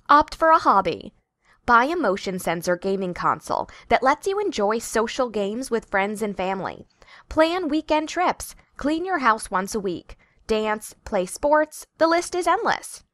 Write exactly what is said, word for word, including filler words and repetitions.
Opt for a hobby. Buy a motion sensor gaming console that lets you enjoy social games with friends and family. Plan weekend trips. Clean your house once a week. Dance, play sports, the list is endless.